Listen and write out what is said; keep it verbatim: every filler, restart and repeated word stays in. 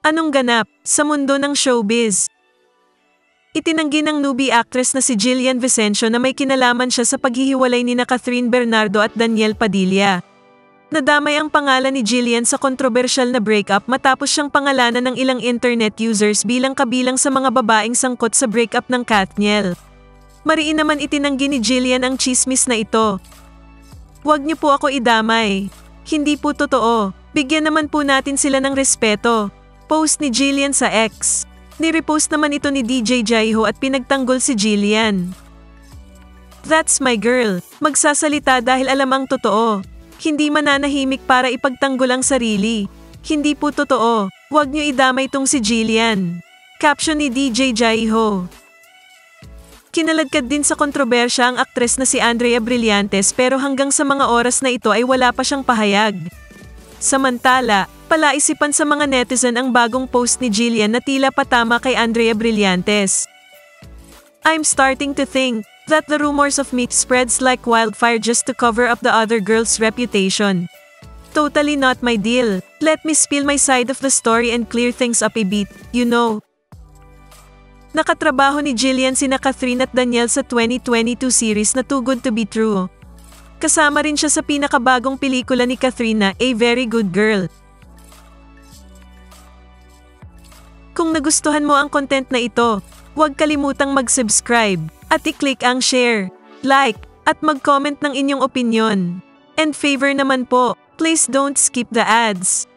Anong ganap sa mundo ng showbiz? Itinanggi ng newbie actress na si Jillian Vicencio na may kinalaman siya sa paghihiwalay ni na Catherine Bernardo at Daniel Padilla. Nadamay ang pangalan ni Jillian sa kontrobersyal na breakup matapos siyang pangalanan ng ilang internet users bilang kabilang sa mga babaeng sangkot sa breakup ng Katniel. Mariin naman itinanggi ni Jillian ang chismis na ito. "Huwag niyo po ako idamay. Hindi po totoo. Bigyan naman po natin sila ng respeto." Post ni Jillian sa X. Nirepost naman ito ni D J Jaiho at pinagtanggol si Jillian. "That's my girl. Magsasalita dahil alam ang totoo. Hindi mananahimik para ipagtanggol ang sarili. Hindi po totoo. Huwag niyo idamay tong si Jillian." Caption ni D J Jaiho. Kinaladkad din sa kontrobersya ang aktres na si Andrea Brillantes pero hanggang sa mga oras na ito ay wala pa siyang pahayag. Samantala, palaisipan sa mga netizen ang bagong post ni Jillian na tila patama kay Andrea Brillantes. "I'm starting to think that the rumors of me spreads like wildfire just to cover up the other girl's reputation. Totally not my deal. Let me spill my side of the story and clear things up a bit, you know." Nakatrabaho ni Jillian sina Catherine at Daniel sa twenty twenty-two series na Too Good to Be True. Kasama rin siya sa pinakabagong pelikula ni Catherine na A Very Good Girl. Kung nagustuhan mo ang content na ito, huwag kalimutang mag-subscribe at i-click ang share, like, at mag-comment ng inyong opinyon. And favor naman po, please don't skip the ads.